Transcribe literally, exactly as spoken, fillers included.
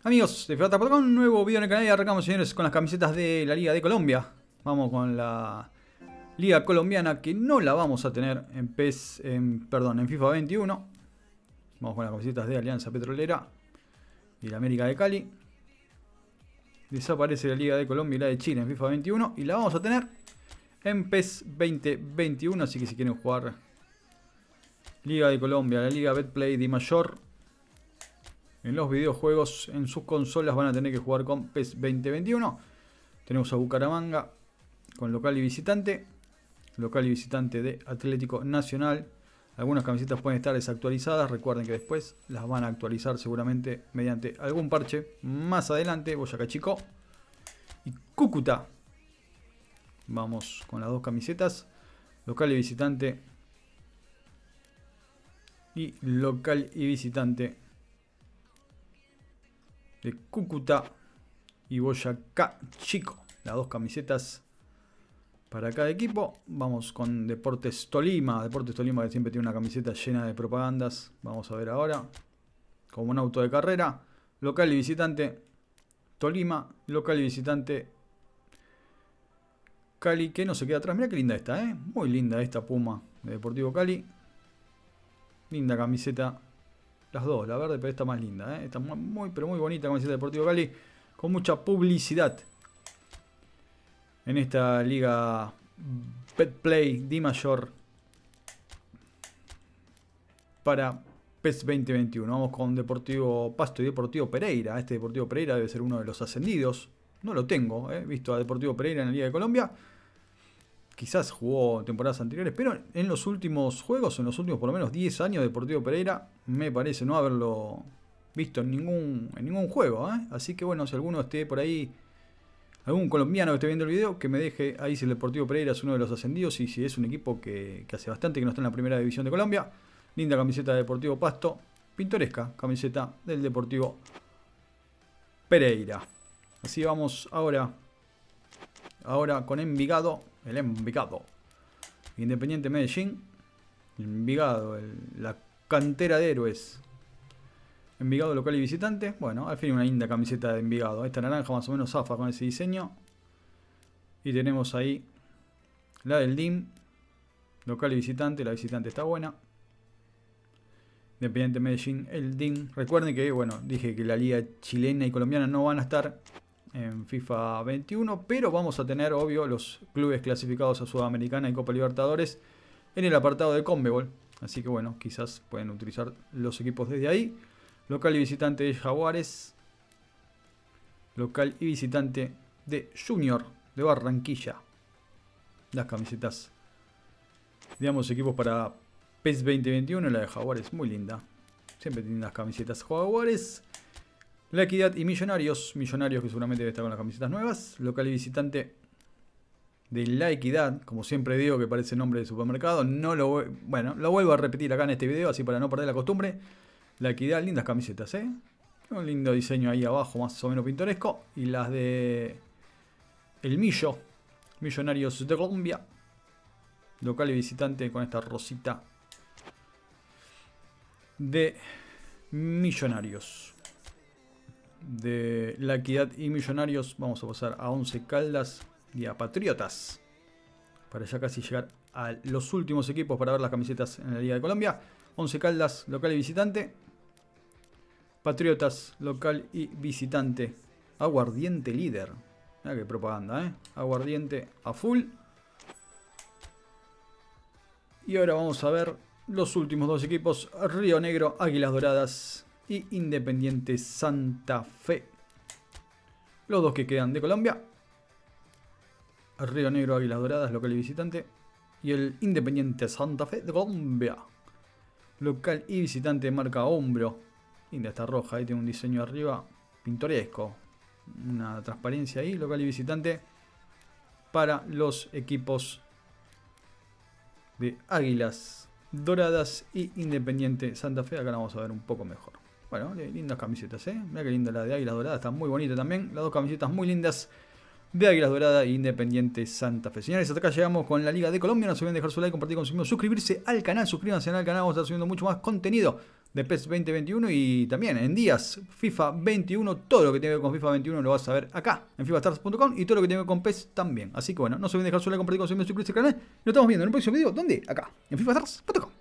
Amigos de Figata punto com, un nuevo video en el canal y arrancamos, señores, con las camisetas de la Liga de Colombia. Vamos con la Liga Colombiana, que no la vamos a tener en P E S, en, perdón, en FIFA veintiuno. Vamos con las camisetas de Alianza Petrolera y la América de Cali. Desaparece la Liga de Colombia y la de Chile en FIFA veintiuno y la vamos a tener en P E S veinte veintiuno, así que si quieren jugar Liga de Colombia, la Liga Betplay de Mayor en los videojuegos, en sus consolas van a tener que jugar con P E S veinte veintiuno. Tenemos a Bucaramanga con local y visitante. Local y visitante de Atlético Nacional. Algunas camisetas pueden estar desactualizadas. Recuerden que después las van a actualizar seguramente mediante algún parche más adelante. Boyacá Chico y Cúcuta. Vamos con las dos camisetas. Local y visitante. Y local y visitante de Cúcuta y Boyacá Chico. Las dos camisetas para cada equipo. Vamos con Deportes Tolima. Deportes Tolima, que siempre tiene una camiseta llena de propagandas. Vamos a ver ahora. Como un auto de carrera. Local y visitante Tolima. Local y visitante Cali, que no se queda atrás. Mirá qué linda esta, ¿eh? Muy linda esta Puma de Deportivo Cali. Linda camiseta. Las dos, la verde, pero esta más linda, ¿eh? Esta muy, pero muy bonita camiseta de Deportivo Cali. Con mucha publicidad en esta Liga Betplay de Mayor para P E S veinte veintiuno. Vamos con Deportivo Pasto y Deportivo Pereira. Este Deportivo Pereira debe ser uno de los ascendidos. No lo tengo, ¿eh? Visto a Deportivo Pereira en la Liga de Colombia. Quizás jugó temporadas anteriores, pero en los últimos juegos, en los últimos por lo menos diez años, Deportivo Pereira me parece no haberlo visto en ningún, en ningún juego, ¿eh? Así que bueno, si alguno esté por ahí, algún colombiano que esté viendo el video, que me deje ahí si el Deportivo Pereira es uno de los ascendidos y si es un equipo que, que hace bastante que no está en la primera división de Colombia. Linda camiseta de Deportivo Pasto, pintoresca camiseta del Deportivo Pereira. Así vamos ahora, ahora con Envigado. El Envigado. Independiente Medellín. Envigado, el, la cantera de héroes. Envigado local y visitante. Bueno, al fin una linda camiseta de Envigado. Esta naranja más o menos zafa con ese diseño. Y tenemos ahí la del D I M. Local y visitante. La visitante está buena. Independiente Medellín, el D I M. Recuerden que, bueno, dije que la liga chilena y colombiana no van a estar en FIFA veintiuno, pero vamos a tener, obvio, los clubes clasificados a Sudamericana y Copa Libertadores en el apartado de Conmebol. Así que bueno, quizás pueden utilizar los equipos desde ahí. Local y visitante de Jaguares. Local y visitante de Junior de Barranquilla. Las camisetas de ambos equipos para P E S veinte veintiuno. La de Jaguares, muy linda. Siempre tienen las camisetas Jaguares. La Equidad y Millonarios. Millonarios que seguramente debe estar con las camisetas nuevas. Local y visitante de La Equidad. Como siempre digo, que parece nombre de supermercado. No lo, bueno, lo vuelvo a repetir acá en este video, así para no perder la costumbre. La Equidad, lindas camisetas, ¿eh? Un lindo diseño ahí abajo, más o menos pintoresco. Y las de El Millo. Millonarios de Colombia. Local y visitante con esta rosita de Millonarios. De La Equidad y Millonarios vamos a pasar a Once Caldas y a Patriotas para ya casi llegar a los últimos equipos para ver las camisetas en la Liga de Colombia. Once Caldas, local y visitante. Patriotas, local y visitante. Aguardiente líder. Mira qué propaganda, ¿eh? Aguardiente a full. Y ahora vamos a ver los últimos dos equipos. Río Negro, Águilas Doradas y Independiente Santa Fe. Los dos que quedan de Colombia. El Río Negro, Águilas Doradas, local y visitante. Y el Independiente Santa Fe de Colombia. Local y visitante, marca hombro. Linda esta roja, ahí tiene un diseño arriba pintoresco. Una transparencia ahí, local y visitante. Para los equipos de Águilas Doradas y Independiente Santa Fe. Acá la vamos a ver un poco mejor. Bueno, lindas camisetas, ¿eh? Mira qué linda la de Águilas Doradas, está muy bonita también. Las dos camisetas muy lindas de Águilas Doradas e Independiente Santa Fe. Señores, hasta acá llegamos con la Liga de Colombia. No se olviden dejar su like, compartir con su amigo, suscribirse al canal. Suscríbanse al canal, vamos a estar subiendo mucho más contenido de PES veinte veintiuno y también en días FIFA veintiuno. Todo lo que tiene que ver con FIFA veintiuno lo vas a ver acá en FIFA Stars punto com y todo lo que tiene que ver con PES también. Así que bueno, no se olviden de dejar su like, compartir, consumir, suscribirse al canal. Nos estamos viendo en el próximo video. ¿Dónde? Acá, en FIFA Stars punto com.